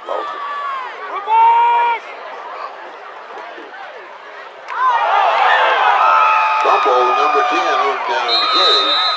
Lawson. Fumble number 10 on down to Gary.